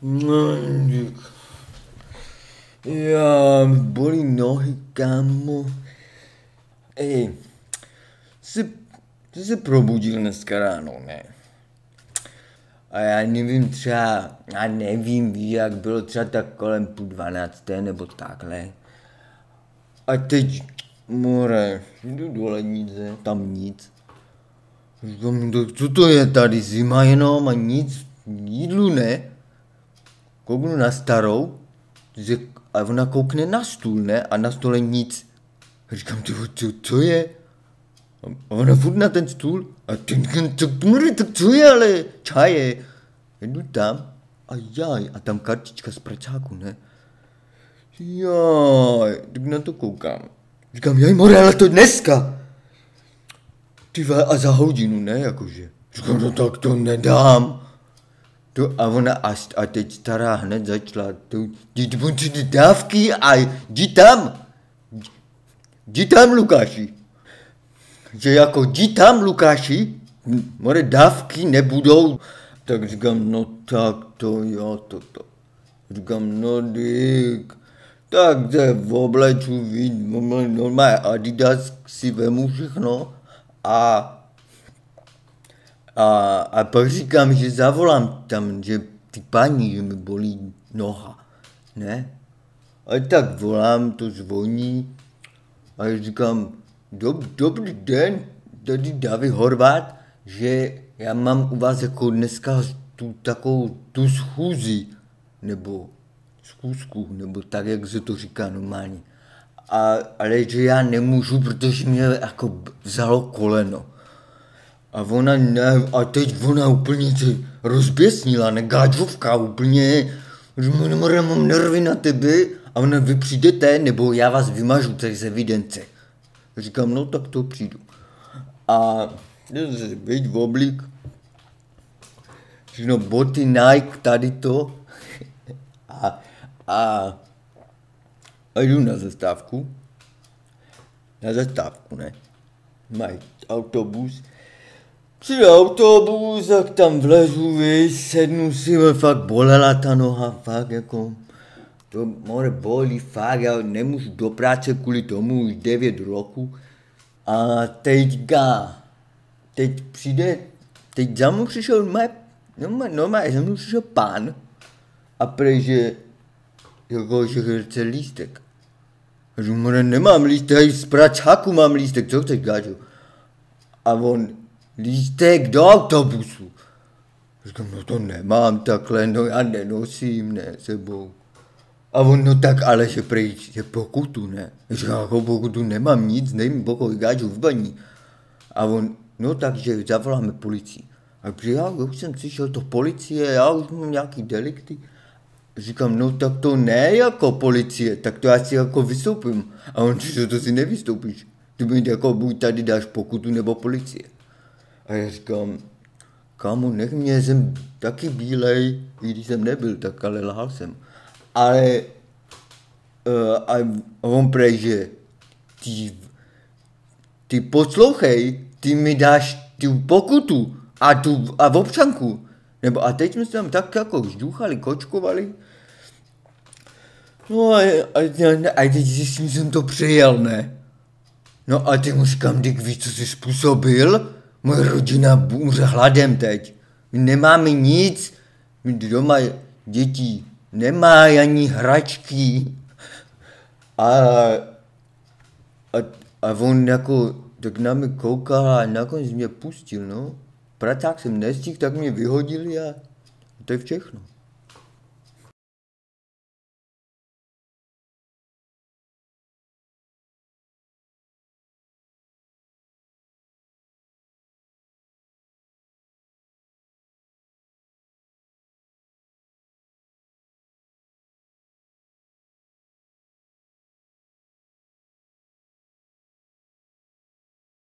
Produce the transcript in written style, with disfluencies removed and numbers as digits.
No, já, bolí nohy, kámo. Ej, ty se probudil dneska ráno, ne? A já nevím, víš, jak bylo třeba tak kolem 11:30 nebo takhle. A teď, more, jdu do lednice, tam nic. Říkám, co to je tady, zima jenom a nic, jídlu ne? Kouknu na starou, a ona koukne na stůl, ne? A na stole nic. Říkám, co je? A ona furt na ten stůl. A tak co je, ale čaje. Jdu tam a jaj, a tam kartička z pracáku, ne? Jaj, tak na to koukám. Říkám, jaj, more, ale to dneska. Ty vole, a za hodinu, ne, jakože. Říkám, no tak to nedám. A ona a teď stará hned začala, ty dávky a jdi tam, Lukáši. Že jako jdi tam, Lukáši, more dávky nebudou. Tak říkám, no tak to jo, toto. Říkám, no dík, tak se v obleču, normálně Adidas si vemu všechno a pak říkám, že zavolám tam, že ty paní, že mi bolí noha, ne? A tak volám, to zvoní a říkám, dobrý den, tady David Horváth, že já mám u vás jako dneska tu schůzi, nebo schůzku, nebo tak, jak se to říká normálně. Ale že já nemůžu, protože mě jako vzalo koleno. A teď ona úplně se rozběsnila, ne, gáčovka úplně, mám nervy na tebe a ona, vy přijdete, nebo já vás vymažu tady z evidence. Říkám, no tak to přijdu. A veď v oblík, no boty Nike, tady to, a jdu na zastávku, ne, mají autobus, přijde autobus, tak tam vlezu, sednu si, fakt bolela ta noha, fakt jako, to more bolí, fakt, já nemůžu do práce kvůli tomu už 9 roku. A teď za mnou přišel normálně za mnou přišel pán a že chce lístek. A říkám, more, nemám lístek, z pracáku mám lístek, co chceš, gáčo? A on, lístek do autobusu. Říkám, no to nemám takhle, no já nenosím, ne, sebou. A on, no tak ale že pokutu, ne. Říkám, jako pokutu nemám nic, nevím, pokoj, gáču v baní. A on, no takže zavoláme policii. A já už jsem slyšel to policie, já už mám nějaký delikty. Říkám, no tak to ne jako policie, tak to já si jako vystoupím. A on, že to si nevystoupíš. Ty mi jako buď tady dáš pokutu nebo policie. A já říkám, kámo, nech mě, jsem taky bílej, i když jsem nebyl, tak ale lhal jsem. Ale a on že ty poslouchej, ty mi dáš tu pokutu a v občanku. Nebo a teď jsme se tam tak jako žduchali, kočkovali. No a teď jsem to přejel, ne? No a teď mu říkám, víš, co jsi způsobil? Moje rodina umře hladem teď. My nemáme nic, my doma děti nemají ani hračky. A on jako tak na mě koukal a nakonec mě pustil, no. Pracák jsem nestihl, tak mě vyhodili a to je všechno.